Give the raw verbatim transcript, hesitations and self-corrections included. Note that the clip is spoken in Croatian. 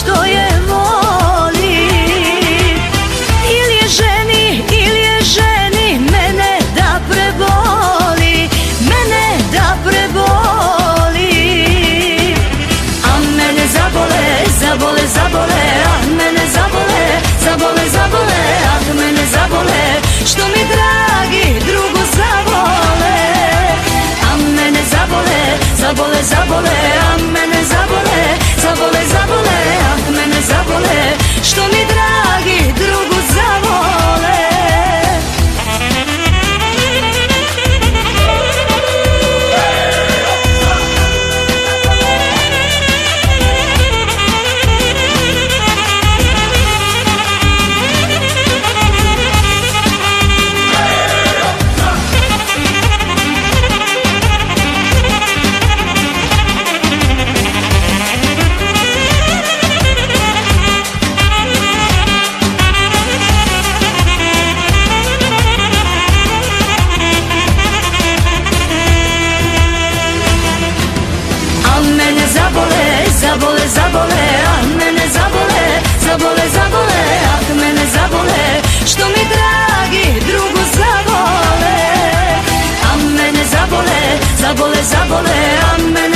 što je voli. Ili je ženi, ili je ženi mene da preboli, mene da preboli. A mene zabole, zabole, zabole, ah mene zabole, zabole, zabole, ah mene zabole, što mi dragi drugu zavole. A mene zabole, zabole, zabole, ah mene zabole, zabole, zabole, ah mene zabole, što mi dragi drugu zavole. Zabole, zabole, ah mene zabole, zabole, zabole, ah mene zabole, što mi dragi drugu zavole. A mene zabole, zabole, zabole, ah mene